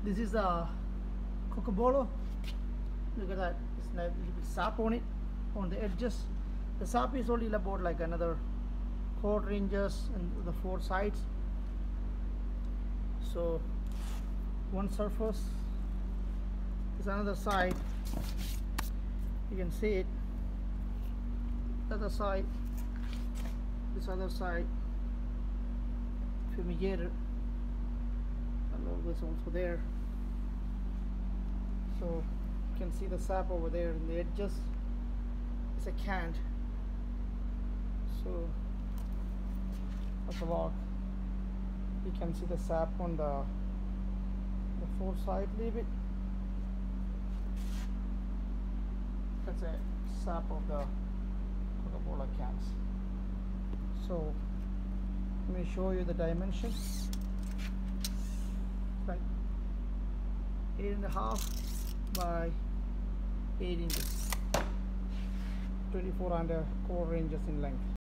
This is a Cocobolo. Look at that, it's a little bit sap on it, on the edges. The sap is only about like another 4 inches and the 4 sides. So one surface is another side, you can see it. The other side, this other side, fumigated, and all this also there. So you can see the sap over there in the edges. It's a can. So that's a log. You can see the sap on the 4 side a little bit. That's a sap of the Cocobolo cans. So let me show you the dimensions. Like 8.5 by 8 inches, 24 and 1/4 inches in length.